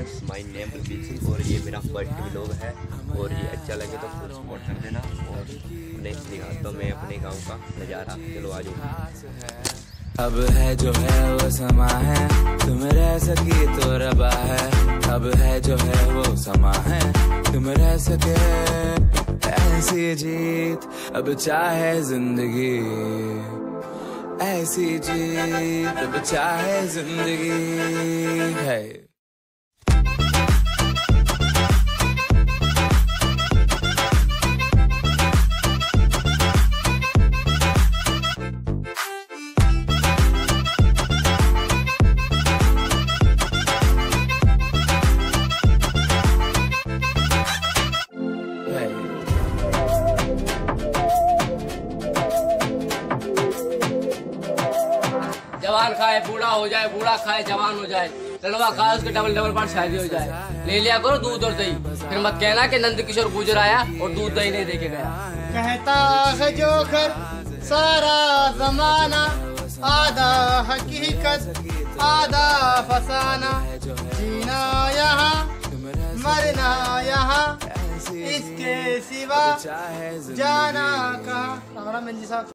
Viewers, my name Kapil Singh और ये मेरा फर्स्ट व्लॉग है। और ये अच्छा लगे तो फुल सपोर्ट कर देना। और नेक्स्ट दिखाता हूँ मैं अपने गांव का नज़ारा। चलो आ जाओ। अब है जो है वो समा है, तुम रह सकी तो रबा है। अब है जो है वो समा है, तुम रह सके ऐसी जीत। अब चाहे जिंदगी ऐसी जीत, अब चाहे जिंदगी है। जवान खाए बूढ़ा हो जाए, बूढ़ा खाए जवान हो जाए, लड़वा खाए उसके डबल डबल बार शादी हो जाए। ले लिया करो दूध और दही, फिर मत कहना कि नंद किशोर गुजर आया और दूध दही नहीं देके गया। कहता है जो कर सारा जमाना, आधा हकीकत आधा फसाना। जीना यहाँ मरना यहाँ, इसके सिवा जाना कहाँ।